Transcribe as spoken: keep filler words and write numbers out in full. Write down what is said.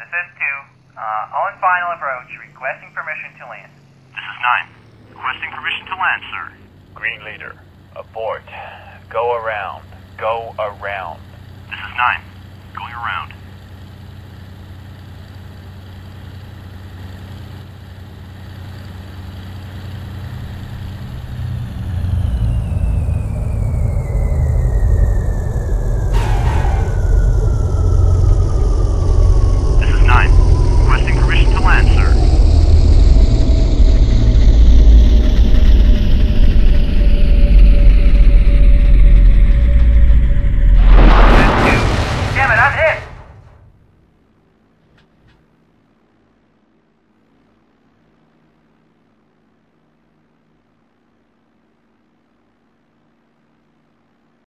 this is two. Uh, on final approach, requesting permission to land. This is nine. Requesting permission to land, sir. Green leader, abort. Go around. Go around. This is nine. Going around. This is nine. Requesting permission to land, sir. Damn it, I'm hit!